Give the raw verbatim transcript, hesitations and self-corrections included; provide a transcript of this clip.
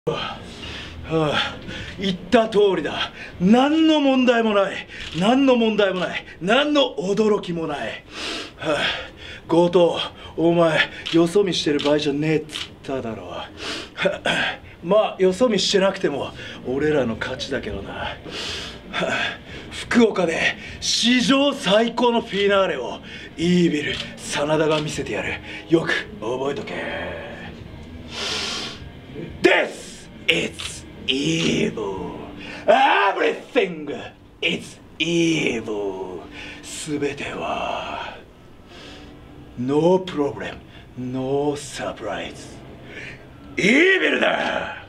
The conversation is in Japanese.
はあ、言った通りだ。何の問題もない。何の問題もない。何の驚きもない。はあ、強盗、お前、よそ見してる場合じゃねえっつっただろう。はあ、まあ、よそ見してなくても、俺らの勝ちだけどな。はあ、福岡で史上最高のフィナーレを、イービル、真田が見せてやる。よく覚えとけ。This is evil. Everything is evil. すべては No problem, no surprise. イービルだ。